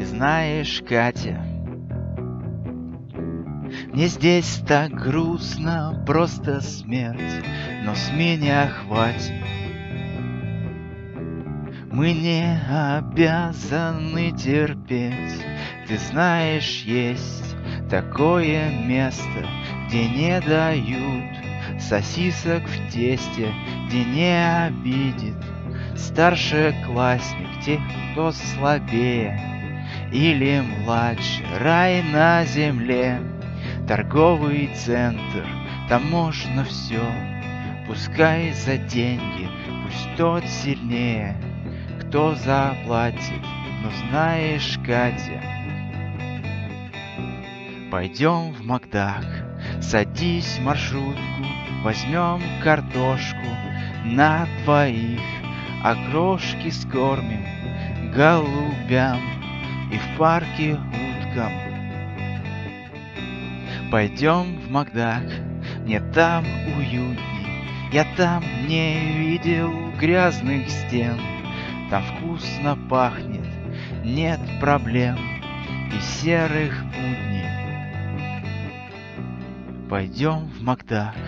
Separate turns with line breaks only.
знаешь, Катя, мне здесь так грустно, просто смерть, но с меня хватит. Мы не обязаны терпеть. Ты знаешь, есть такое место, где не дают сосисок в тесте, где не обидит старшеклассник тех, кто слабее или младше. Рай на земле, торговый центр, там можно все, пускай за деньги, пусть тот сильнее, кто заплатит. Но знаешь, Катя, пойдем в Макдак, садись в маршрутку, возьмем картошку на двоих, окрошки скормим голубям и в парке уткам. Пойдем в Макдак, мне там уютней, я там не видел грязных стен, там вкусно пахнет, нет проблем и серых будней. Пойдем в Макдак.